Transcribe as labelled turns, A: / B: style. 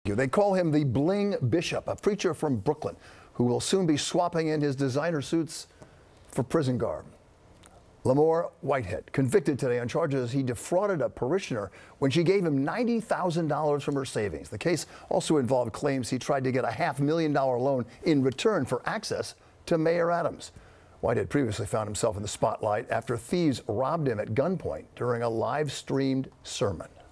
A: They call him the Bling Bishop, a preacher from Brooklyn who will soon be swapping in his designer suits for prison garb. Lamor Whitehead, convicted today on charges he defrauded a parishioner when she gave him $90,000 from her savings. The case also involved claims he tried to get a $500,000 loan in return for access to Mayor Adams. Whitehead previously found himself in the spotlight after thieves robbed him at gunpoint during a live-streamed sermon.